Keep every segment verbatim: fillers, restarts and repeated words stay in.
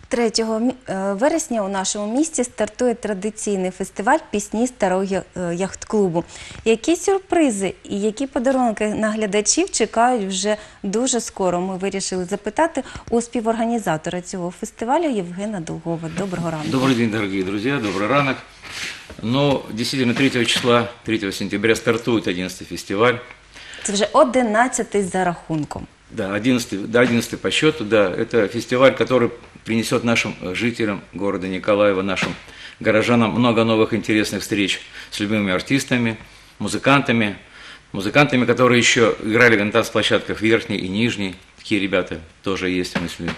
третього вересня у нашому місті стартує традиційний фестиваль «Пісні старого яхт-клубу». Які сюрпризи і які подарунки на глядачів чекають вже дуже скоро? Ми вирішили запитати у співорганізатора цього фестивалю Євгена Долгова. Доброго ранку. Добрый день, дорогие друзья, добрый ранок. Ну, действительно, третьего числа, третьего сентября стартует одиннадцатый фестиваль. Це вже одинадцятий за рахунком. Да, одиннадцатый, да, одиннадцатый по счету, да. Это фестиваль, который принесет нашим жителям города Николаева, нашим горожанам много новых интересных встреч с любимыми артистами, музыкантами, музыкантами, которые еще играли на танцплощадках Верхней и Нижней. Такие ребята тоже есть в мысли.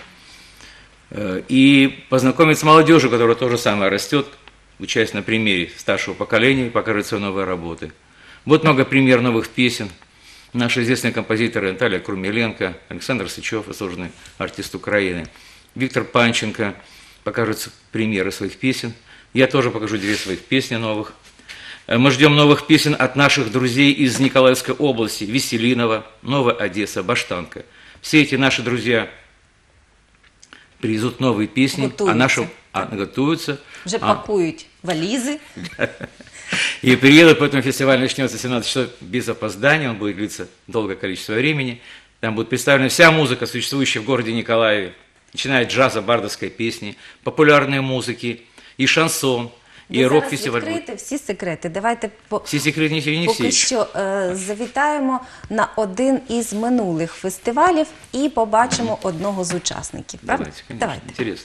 И познакомить с молодежью, которая тоже самое растет, учась на примере старшего поколения, покажет свои новые работы. Будет много пример новых песен. Наши известные композиторы Наталья Крумеленко, Александр Сычев, заслуженный артист Украины, Виктор Панченко покажут примеры своих песен. Я тоже покажу две своих песни новых. Мы ждем новых песен от наших друзей из Николаевской области, Веселинова, Новая Одесса, Баштанка. Все эти наши друзья привезут новые песни, готуются. А нашим а, готовятся. Уже а, пакуют вализы. И приедут, поэтому фестиваль начнется в семнадцать часов без опоздания, он будет длиться долгое количество времени. Там будет представлена вся музыка, существующая в городе Николаеве, начиная от джаза, бардовской песни, популярной музыки, и шансон, і рок-фестиваль. Відкрити всі секрети. Давайте по... всі секрети не поки всі. що е, завітаємо на один із минулих фестивалів і побачимо одного з учасників. Давайте, конечно, Давайте. Интересно.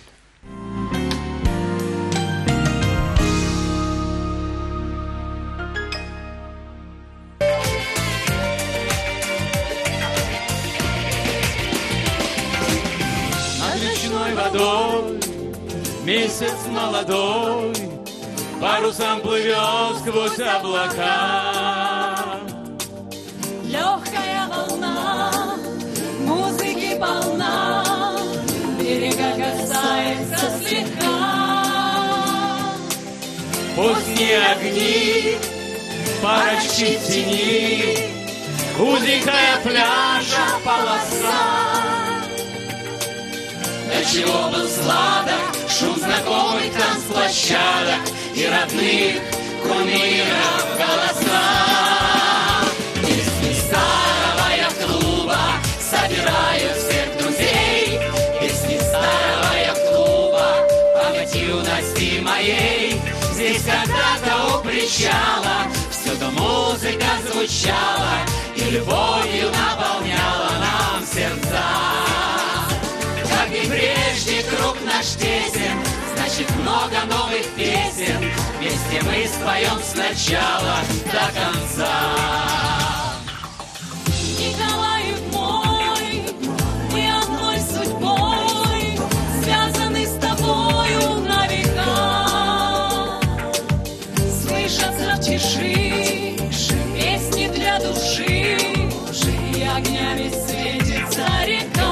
Над речной водой месяц молодой парусом плывет сквозь облака. Легкая волна, музыки полна, берега касается слегка. Поздние огни, парочки тени, узенькая пляжа полоса. До чего был сладок шум знакомых танцплощадок и родных кумиров голоса. Песни старого яхт-клуба собирают всех друзей. Песни старого яхт-клуба, память юности моей. Здесь когда-то у причала всюду музыка звучала и любовью наполняла нам сердца. Как и прежде круг наш тесен, значит много новых песен. Вместе мы споем сначала до конца. Николаев мой, мы одной судьбой связаны с тобою на века. Слышатся в тиши песни для души, и огнями светится река.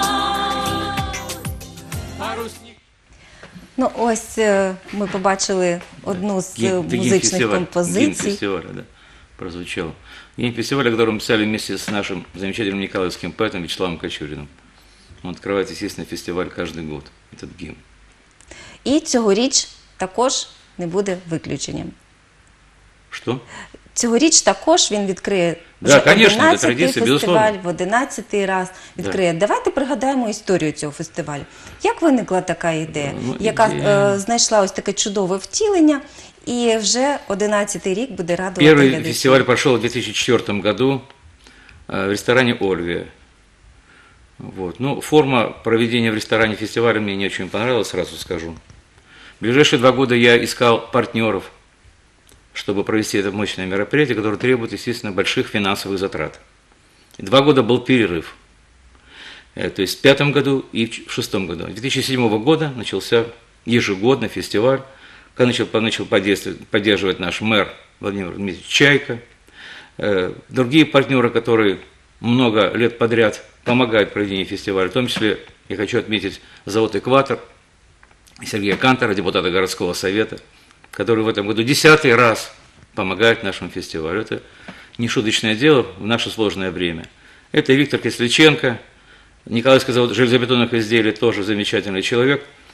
Ну, ось ми побачили одну з музичних композицій. Гимн фестиваля, да, прозвучал. Гимн фестиваля, который мы писали вместе с нашим замечательным николаевским поэтом Вячеславом Кочуриным. Он открывает, естественно, фестиваль каждый год, этот гимн. І цьогоріч також не буде виключенням. Що? Цьогоріч також він відкриє да, вже одинадцятий фестиваль, безусловно. в одинадцятий раз відкриє. Да. Давайте пригадаємо історію цього фестивалю. Як виникла така ідея, ну, яка ідея... е, знайшла ось таке чудове втілення, і вже одинадцятий рік буде радувати глядачів? Перший фестиваль прошел в две тысячи четвёртом году в ресторане «Ольвия». Вот. Ну, форма проведения в ресторане фестиваля мне не очень понравилась, сразу скажу. В ближайшие два года я искал партнеров, чтобы провести это мощное мероприятие, которое требует, естественно, больших финансовых затрат. И два года был перерыв. То есть в пятом году и в шестом году. С две тысячи седьмого года начался ежегодный фестиваль, когда начал, начал поддерживать наш мэр Владимир Дмитриевич Чайка, другие партнеры, которые много лет подряд помогают в проведении фестиваля, в том числе, я хочу отметить, завод «Экватор», Сергея Кантора, депутата городского совета, который в этом году десятый раз помогает нашему фестивалю. Это не шуточное дело в наше сложное время. Это Виктор Кисличенко, Николаевский завод железобетонных изделий, тоже замечательный человек,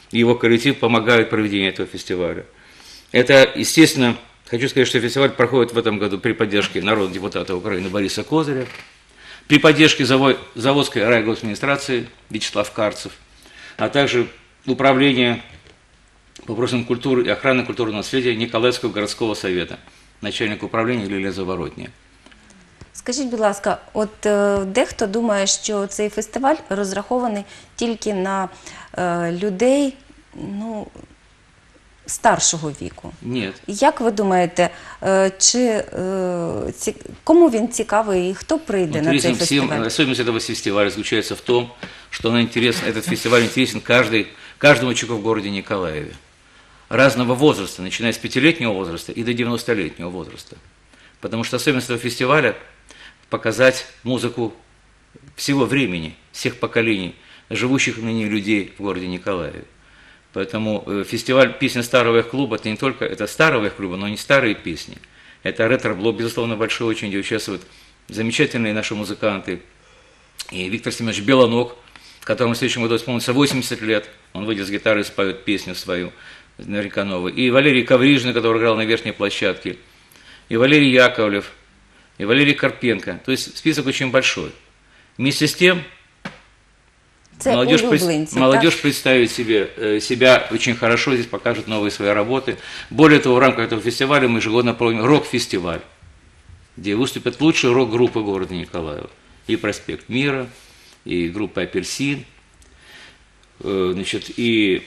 и его коллектив помогают проведению этого фестиваля. Это, естественно, хочу сказать, что фестиваль проходит в этом году при поддержке народного депутата Украины Бориса Козыря, при поддержке Заводской райгосадминистрации Вячеслав Карцев, а также управления по вопросам культуры и охраны культурного наследия Николаевского городского совета, начальник управління Лілія Заворотня. Скажіть, будь ласка, от е, дехто думає, що цей фестиваль розрахований тільки на е, людей, ну, старшого віку. Нет. Як ви думаєте, е, чи е, ці, кому він цікавий і хто прийде на цей Интересен всем, фестиваль? особенность этого фестиваля заключается в том, что он интересен, этот фестиваль интересен каждый, каждому человеку в городе Николаеве. Разного возраста, начиная с пятилетнего возраста и до девяностолетнего возраста. Потому что особенность этого фестиваля – показать музыку всего времени, всех поколений, живущих ныне людей в городе Николаеве. Поэтому фестиваль «Песня старого клуба» – это не только это старого клуба, но не старые песни. Это ретро-блок, безусловно, большой очень, где участвуют замечательные наши музыканты. И Виктор Семенович Белоног, которому в следующем году исполнится восемьдесят лет, он выйдет с гитары и споет песню свою, наверняка новую. И Валерий Коврижный, который играл на верхней площадке, и Валерий Яковлев, и Валерий Карпенко. То есть список очень большой. Вместе с тем, Це молодежь, улюбленці, пред- молодежь так? представит себе, э, себя очень хорошо, здесь покажет новые свои работы. Более того, в рамках этого фестиваля мы ежегодно проводим рок-фестиваль, где выступят лучшие рок-группы города Николаева. И «Проспект Мира», и группа «Апельсин», э, значит, и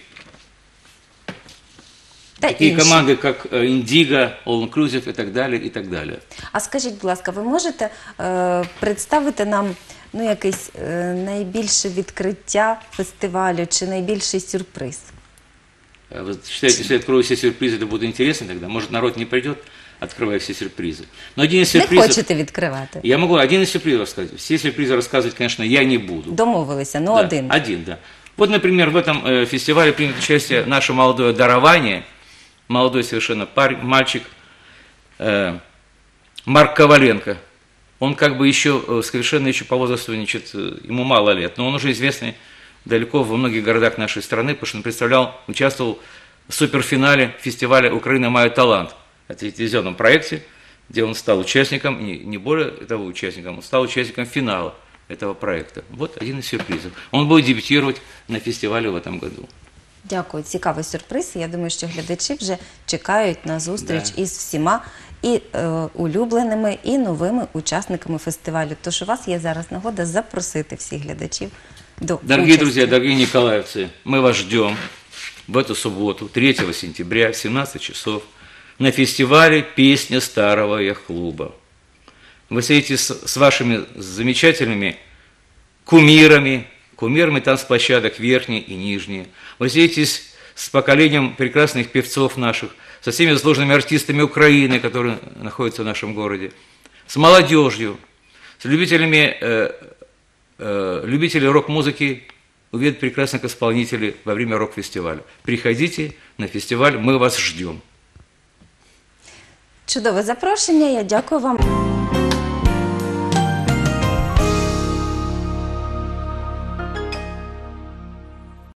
Та такие інші. команды, как э, «Индиго», «All Inclusive» и так далее, и так далее. А скажіть, будь ласка, ви можете е, представити нам, ну, якесь е, найбільше відкриття фестивалю чи найбільший сюрприз? А Вы считаете, если я открою все сюрпризы, это будет интересно тогда? Может, народ не придет, открывая все сюрпризы? Но один из Не сюрпризов... хочете відкривати? Я могу один из сюрпризов рассказать. Все сюрпризы рассказывать, конечно, я не буду. Домовилися, ну Да, один. Один, да. Вот, например, в этом э, фестивале примет участие наше молодое дарование, молодой совершенно парень, мальчик э, Марк Коваленко. Он как бы еще э, совершенно еще по возрасту, значит, э, ему мало лет, но он уже известный далеко во многих городах нашей страны, потому что он представлял, участвовал в суперфинале фестиваля «Украина мает талант». Это телевизионном проекте, где он стал участником, не, не более того участником, он стал участником финала этого проекта. Вот один из сюрпризов. Он будет дебютировать на фестивале в этом году. Дякую, цікавий сюрприз. Я думаю, що глядачі вже чекають на зустріч Да. із всіма і е, улюбленими, і новими учасниками фестивалю. Тож у вас є зараз нагода запросити всіх глядачів до Дорогие участі. друзья, дорогие николаевцы, мы вас ждем в эту субботу, третьего сентября, в семнадцать часов, на фестивале «Песня старого яхт-клуба». Вы встретитесь с, с вашими замечательными кумирами, кумирами танцплощадок верхние и нижние. Вы встретитесь с поколением прекрасных певцов наших, со всеми заслуженными артистами Украины, которые находятся в нашем городе, с молодежью, с любителями, э, э, любители рок-музыки, увидят прекрасных исполнителей во время рок-фестиваля. Приходите на фестиваль, мы вас ждем. Чудове запрошення. Я дякую вам.